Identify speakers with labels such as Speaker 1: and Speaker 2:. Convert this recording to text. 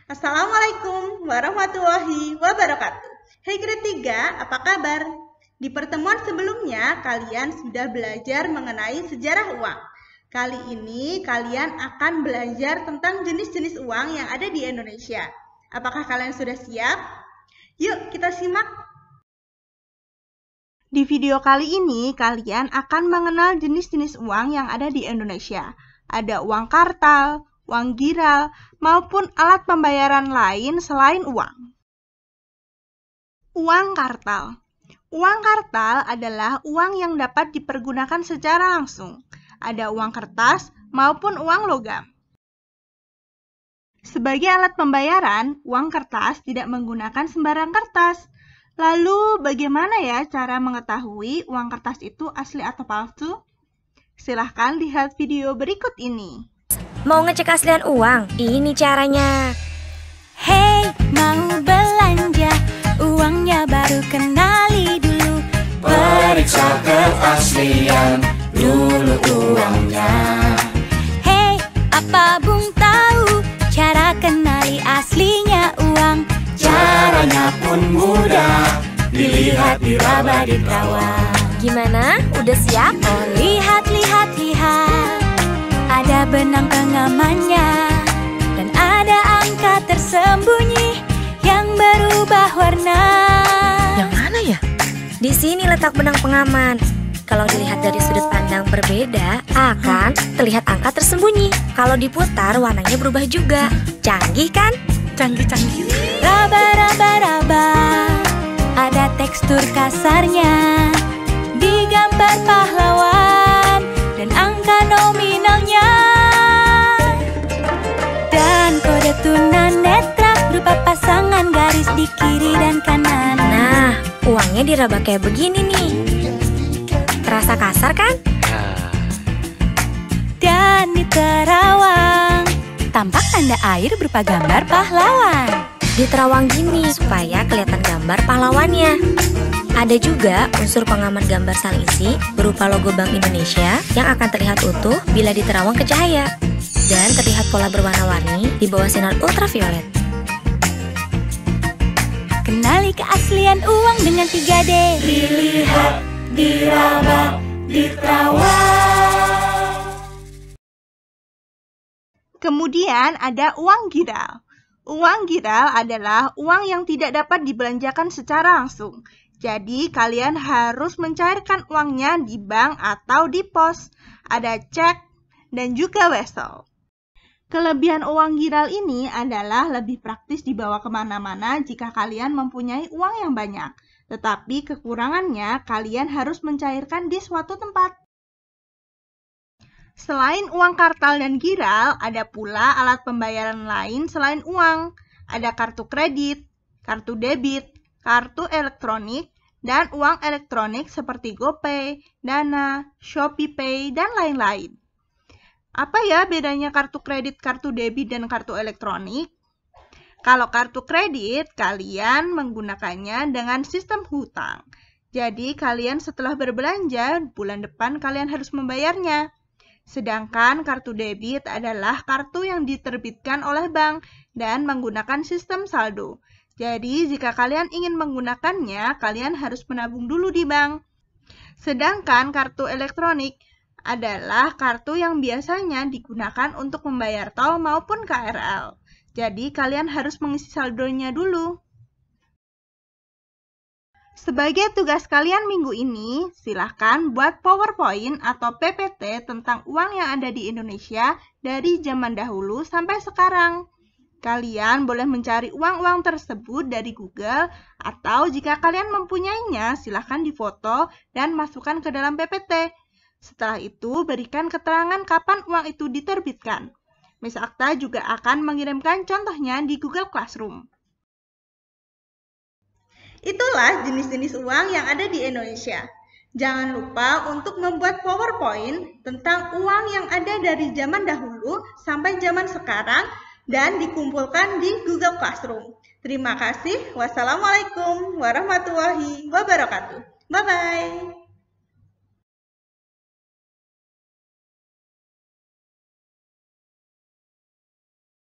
Speaker 1: Assalamualaikum warahmatullahi wabarakatuh. Hai grade 3, apa kabar? Di pertemuan sebelumnya, kalian sudah belajar mengenai sejarah uang. Kali ini, kalian akan belajar tentang jenis-jenis uang yang ada di Indonesia. Apakah kalian sudah siap? Yuk, kita simak. Di video kali ini, kalian akan mengenal jenis-jenis uang yang ada di Indonesia. Ada uang kartal, uang giral, maupun alat pembayaran lain selain uang. Uang kartal. Uang kartal adalah uang yang dapat dipergunakan secara langsung. Ada uang kertas maupun uang logam. Sebagai alat pembayaran, uang kertas tidak menggunakan sembarang kertas. Lalu, bagaimana ya cara mengetahui uang kertas itu asli atau palsu? Silahkan lihat video berikut ini.
Speaker 2: Mau ngecek aslian uang? Ini caranya.
Speaker 3: Hey, mau belanja, uangnya baru kenali dulu.
Speaker 4: Periksa keaslian dulu uangnya.
Speaker 3: Hey, apa Bung tahu cara kenali aslinya uang?
Speaker 4: Caranya pun mudah, dilihat, diraba, diterawang.
Speaker 2: Gimana? Udah siap?
Speaker 3: Oh, lihat, lihat, lihat. Ada benang pengamannya dan ada angka tersembunyi yang berubah warna.
Speaker 2: Yang mana ya? Di sini letak benang pengaman. Kalau dilihat dari sudut pandang berbeda, akan terlihat angka tersembunyi. Kalau diputar, warnanya berubah juga. Canggih kan?
Speaker 3: Canggih-canggih. Raba, raba, raba. Ada tekstur kasarnya di gambar pahlawan dan angka nominalnya. Dan kode tunanetra berupa pasangan garis di kiri dan kanan.
Speaker 2: Nah, uangnya diraba kayak begini nih. Terasa kasar kan?
Speaker 3: Dan di terawang tampak tanda air berupa gambar pahlawan.
Speaker 2: Di terawang gini supaya kelihatan gambar pahlawannya. Ada juga unsur pengaman gambar sang isi berupa logo Bank Indonesia yang akan terlihat utuh bila diterawang ke cahaya dan terlihat pola berwarna-warni di bawah sinar ultraviolet.
Speaker 3: Kenali keaslian uang dengan 3D.
Speaker 4: Dilihat, diraba, diterawang.
Speaker 1: Kemudian ada uang giral. Uang giral adalah uang yang tidak dapat dibelanjakan secara langsung. Jadi, kalian harus mencairkan uangnya di bank atau di pos. Ada cek dan juga wesel. Kelebihan uang giral ini adalah lebih praktis dibawa kemana-mana jika kalian mempunyai uang yang banyak. Tetapi kekurangannya, kalian harus mencairkan di suatu tempat. Selain uang kartal dan giral, ada pula alat pembayaran lain selain uang. Ada kartu kredit, kartu debit, kartu elektronik, dan uang elektronik seperti GoPay, Dana, ShopeePay, dan lain-lain. Apa ya bedanya kartu kredit, kartu debit, dan kartu elektronik? Kalau kartu kredit, kalian menggunakannya dengan sistem hutang. Jadi, kalian setelah berbelanja, bulan depan kalian harus membayarnya. Sedangkan kartu debit adalah kartu yang diterbitkan oleh bank dan menggunakan sistem saldo. Jadi, jika kalian ingin menggunakannya, kalian harus menabung dulu di bank. Sedangkan kartu elektronik adalah kartu yang biasanya digunakan untuk membayar tol maupun KRL. Jadi, kalian harus mengisi saldonya dulu. Sebagai tugas kalian minggu ini, silahkan buat PowerPoint atau PPT tentang uang yang ada di Indonesia dari zaman dahulu sampai sekarang. Kalian boleh mencari uang-uang tersebut dari Google atau jika kalian mempunyainya, silahkan difoto dan masukkan ke dalam PPT. Setelah itu, berikan keterangan kapan uang itu diterbitkan. Miss Akta juga akan mengirimkan contohnya di Google Classroom. Itulah jenis-jenis uang yang ada di Indonesia. Jangan lupa untuk membuat PowerPoint tentang uang yang ada dari zaman dahulu sampai zaman sekarang dan dikumpulkan di Google Classroom. Terima kasih. Wassalamualaikum warahmatullahi wabarakatuh. Bye-bye.